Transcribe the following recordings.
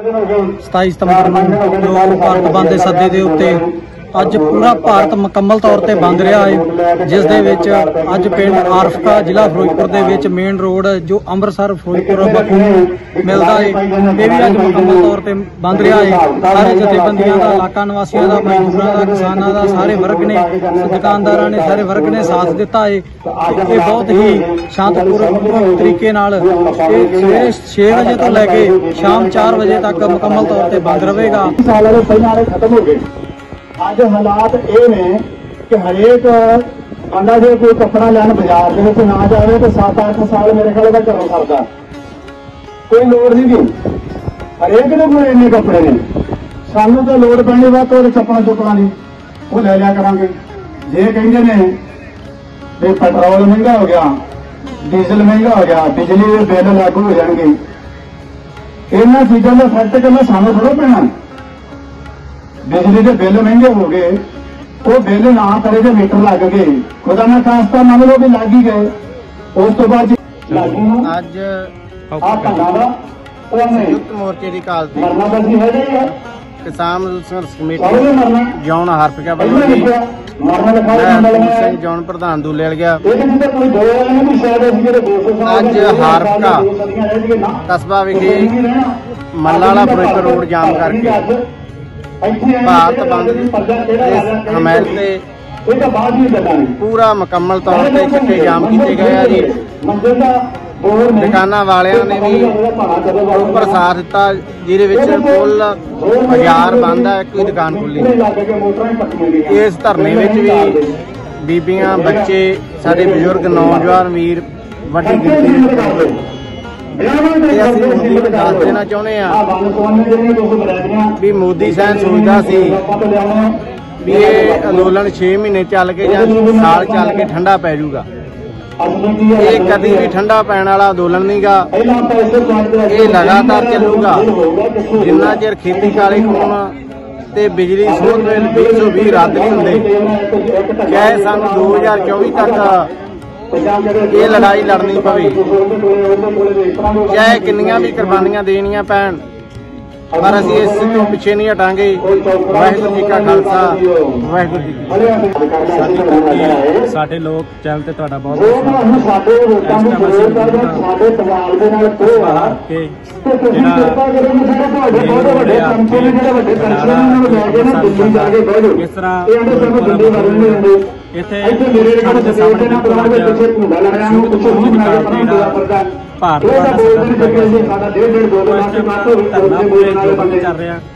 27 ਸਤੰਬਰ ਨੂੰ जो भारत बंद के सदे के उत्ते अज पूरा भारत मुकम्मल तौर पर बंद रहा है, जिस दे विच अज पिंड आरफका जिला फिरोजपुर दे विच मेन रोड जो अमृतसर फिरोजपुर बखू मिलता है, ये भी अज मुकम्मल तौर पर बंद रहा है। सारे जथेबंदियों का, इलाका निवासियों का, मजदूरों का, किसानों का, सारे वर्ग ने, दुकानदारों ने, सारे वर्ग ने साथ दिता है। ये बहुत ही शांतिपूर्वक तरीके नाल सवेरे 6 बजे तो लैके शाम 4 बजे तक मुकम्मल तौर पर बंद रहेगा। खत्म हो गए। अज हालात ये ने कि हरेक बंदा जो कोई कपड़ा लैन बाजार के ना जाए तो 7-8 साल मेरे ख्याल का घरों करता, कोई लोड़ नहीं थी। हरेक ने कोई इन्ने कपड़े ने, सानू तो लोड़ पैनी वा तो चप्पल चुपला नहीं वो ले लिया करांगे। जे कहते ने भी पेट्रोल महंगा हो गया, डीजल महंगा हो गया, बिजली के बिल लागू हो जाएंगे, इन्होंने चीजों का इफेक्ट करना सानू थोड़ा पैना। बिजली के बिल महंगे हो गए, वो बिल ना करे तो मीटर लग गए, खुदा ना खास्ता मान लो भी लग ही गए। उस तो बाद अज संयुक्त मोर्चे की काल किसान संघर्ष कमेटी जौन हरफका जौन प्रधान दूले गया अज हरफका कस्बा विखे मल्ला फिरोजपुर रोड जाम करके भारत बंद की हमायत से पूरा मुकम्मल तौर पर चिट्टे जाम किए गए जी। दुकाना वालियां ने भी उपर साथ दिता, जिहदे विच कुल बाजार बंद है, एक ही दुकान खुली। इस धरने विच भी बीबियां, बच्चे, साडे बजुर्ग, नौजवान वीर वड्डी गिनती दस देना चाहते हैं भी मोदी साहब सोचता सी भी ये अंदोलन 6 महीने चल के या साल चल के ठंडा पै जूगा। ये कभी भी ठंडा पैण वाला अंदोलन नहीं गा, ये लगातार चलूगा जिन्ना चिर खेती काले कानून ते बिजली सोध बिल 220 रद्द नहीं होंगे, चाहे सानू 2024 तक ये लड़ाई लड़नी पवे, चाहे किन्नियां भी कुर्बानियां देनियां पैण, पर असीं इस तो पिछे नहीं हटांगे। वाहिगुरू जी का खालसा, वाहिगुरू जी की। साडे लोग चैनल ते तुहाडा बहुत इस तरह इत्थे साडे भारत चल रहा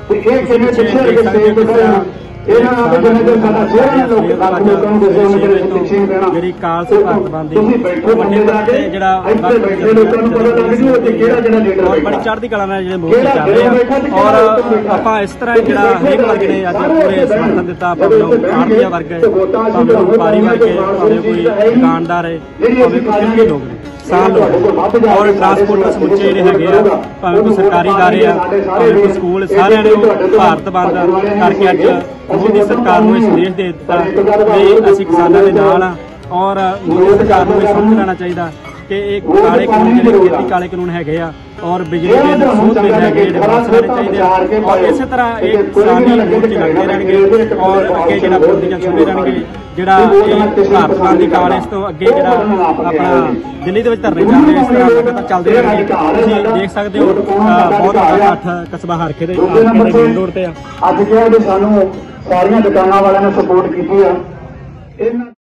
मेरी काल से भारत बंद बड़ी चढ़ती कला जो मोर्चे चल रहे हैं और आप इस तरह जो हरेक वर्ग ने अज पूरे समर्थन दिता, भावें आड़तिया वर्ग है, भावें व्यापारी वर्ग है, भावें कोई दुकानदार है, भावें कोई किसी लोग किसान लोग और ट्रांसपोर्ट समुचे जोड़े है, भावें कोई सरकारी इदारे आ, भावें कोई स्कूल, सारे ने भारत बंद करके अज मोदी सरकार को संदेश दे दिता कि असीं किसानों के नाल आ और मोदी सरकार को समझ लेना चाहिए कि एक काले कानून जो खेती काले कानून है और बिजली बिल सूद बिल है वापस लेने चाहिए और इस तरह एक किसानी मोर्चे लगते रहेंगे और अगे जो बोलियां सुनते रहेंगे जोड़ा भारत बंद की काल इस तो अगे जो अपना दिल्ली के धरने चल रहे इस तरह लगातार चलते रहेंगे। तुसीं देख सकते हो बहुत बड़ा इकट्ठ कस्बा हरखे मेन रोड पर अज क्या सानू सारिया दुकाना वाले ने सपोर्ट की।